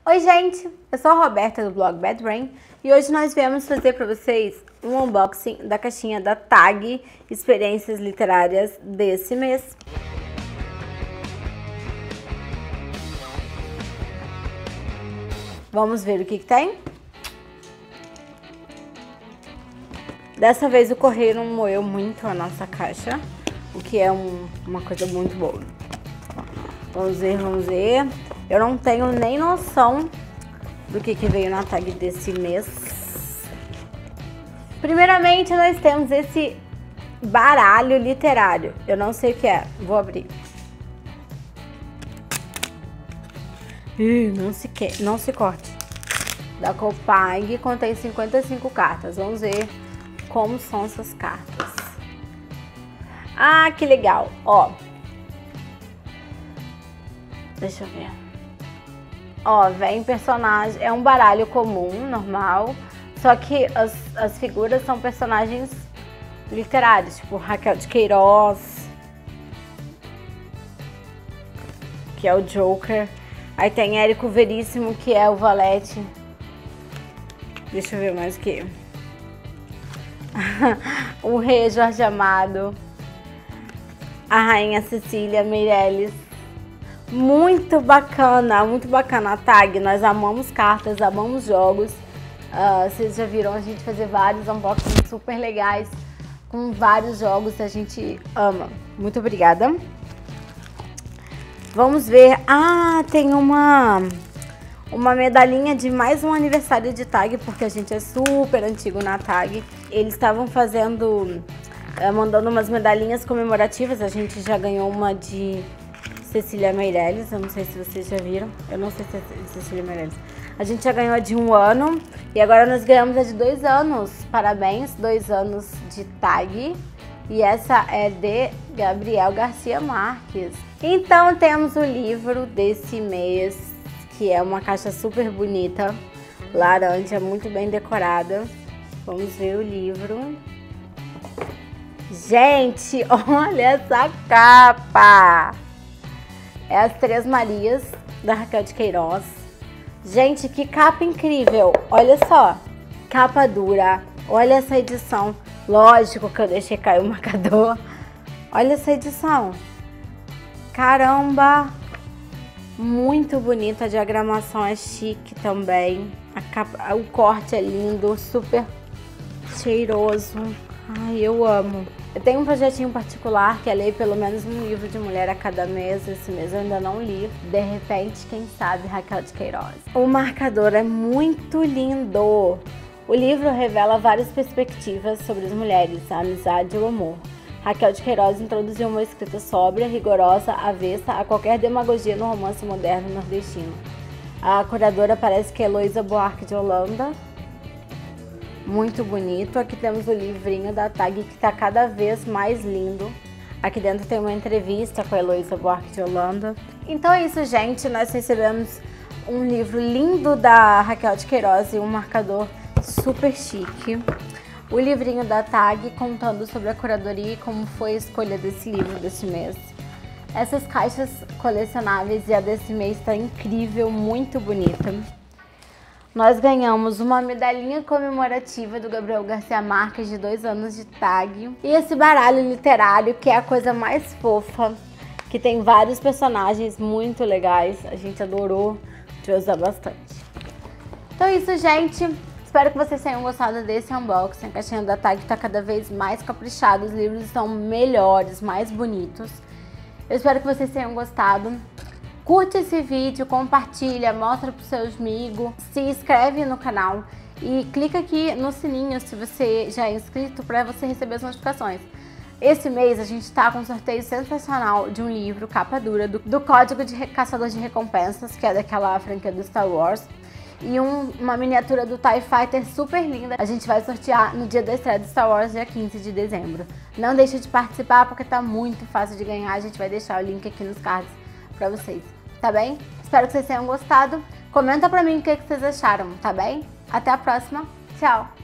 Oi gente, eu sou a Roberta do blog Bad Brain e hoje nós viemos fazer para vocês um unboxing da caixinha da TAG Experiências Literárias desse mês. Vamos ver o que tem? Dessa vez o correio não moeu muito a nossa caixa, o que é uma coisa muito boa. Vamos ver. Eu não tenho nem noção do que veio na tag desse mês. Primeiramente, nós temos esse baralho literário. Eu não sei o que é. Vou abrir. Não se corte. Da Copag, contém 55 cartas. Vamos ver como são essas cartas. Ah, que legal. Ó. Deixa eu ver. Ó, vem personagem, é um baralho comum, normal, só que as figuras são personagens literários, tipo Raquel de Queiroz, que é o Joker. Aí tem Érico Veríssimo, que é o Valete. Deixa eu ver mais o que. O Rei Jorge Amado, a Rainha Cecília Meirelles. Muito bacana a tag. Nós amamos cartas, amamos jogos. Vocês já viram a gente fazer vários unboxings super legais com vários jogos, a gente ama. Muito obrigada. Vamos ver. Ah, tem uma medalhinha de mais um aniversário de tag, porque a gente é super antigo na tag. Eles estavam mandando umas medalhinhas comemorativas. A gente já ganhou uma de Cecília Meirelles, eu não sei se vocês já viram, eu não sei se é Cecília Meirelles. A gente já ganhou a de 1 ano e agora nós ganhamos a de 2 anos. Parabéns, 2 anos de tag. E essa é de Gabriel Garcia Marques. Então temos o livro desse mês, que é uma caixa super bonita, laranja, muito bem decorada. Vamos ver o livro. Gente, olha essa capa! É as Três Marias, da Raquel de Queiroz. Gente, que capa incrível! Olha só, capa dura. Olha essa edição. Lógico que eu deixei cair o marcador. Olha essa edição. Caramba! Muito bonita, a diagramação é chique também. O corte é lindo, super cheiroso. Ai, eu amo. Eu tenho um projetinho particular que é ler pelo menos um livro de mulher a cada mês. Esse mês eu ainda não li. De repente, quem sabe, Raquel de Queiroz. O marcador é muito lindo. O livro revela várias perspectivas sobre as mulheres, a amizade e o amor. Raquel de Queiroz introduziu uma escrita sóbria, rigorosa, avessa a qualquer demagogia no romance moderno nordestino. A curadora parece que é Heloísa Buarque de Holanda. Muito bonito. Aqui temos o livrinho da tag, que está cada vez mais lindo. Aqui dentro tem uma entrevista com a Heloísa Buarque de Holanda. Então é isso, gente. Nós recebemos um livro lindo da Raquel de Queiroz e um marcador super chique. O livrinho da tag contando sobre a curadoria e como foi a escolha desse livro desse mês. Essas caixas colecionáveis, e a desse mês está incrível, muito bonita. Nós ganhamos uma medalhinha comemorativa do Gabriel Garcia Marques de 2 anos de tag. E esse baralho literário, que é a coisa mais fofa, que tem vários personagens muito legais. A gente adorou de usar bastante. Então é isso, gente. Espero que vocês tenham gostado desse unboxing. A caixinha da tag está cada vez mais caprichada. Os livros estão melhores, mais bonitos. Eu espero que vocês tenham gostado. Curte esse vídeo, compartilha, mostra para os seus amigos, se inscreve no canal e clica aqui no sininho se você já é inscrito para você receber as notificações. Esse mês a gente está com um sorteio sensacional de um livro capa dura do Código de Caçador de Recompensas, que é daquela franquia do Star Wars, e uma miniatura do TIE Fighter super linda. A gente vai sortear no dia da estreia do Star Wars, dia 15 de dezembro. Não deixe de participar porque tá muito fácil de ganhar. A gente vai deixar o link aqui nos cards pra vocês, tá bem? Espero que vocês tenham gostado. Comenta pra mim o que vocês acharam, tá bem? Até a próxima. Tchau!